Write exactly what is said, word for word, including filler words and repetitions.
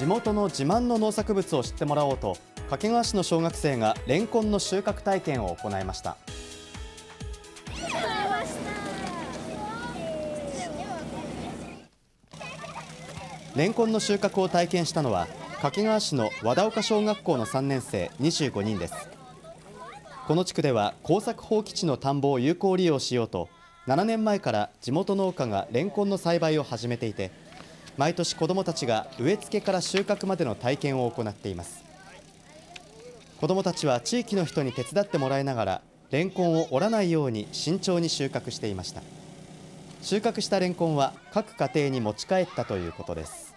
地元の自慢の農作物を知ってもらおうと、掛川市の小学生がレンコンの収穫体験を行いました。レンコンの収穫を体験したのは掛川市の和田岡小学校のさんねん生にじゅうごにんです。この地区では耕作放棄地の田んぼを有効利用しようとななねんまえから地元農家がレンコンの栽培を始めていて、毎年子どもたちが植え付けから収穫までの体験を行っています。子どもたちは地域の人に手伝ってもらいながらレンコンを折らないように慎重に収穫していました。収穫したレンコンは各家庭に持ち帰ったということです。